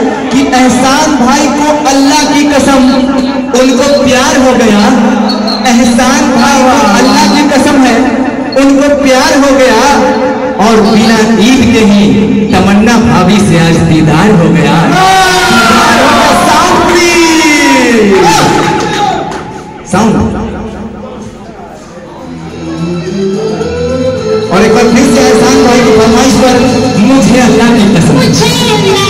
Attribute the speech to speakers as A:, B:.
A: कि एहसान भाई को अल्लाह की कसम उनको प्यार हो गया। एहसान भाई को अल्लाह की कसम है उनको प्यार हो गया और बिना ईद के ही तमन्ना भाभी से आज दीदार हो गया। साउंड और एक बार फिर से एहसान भाई की फरमाइश पर मुझे अल्लाह की कसम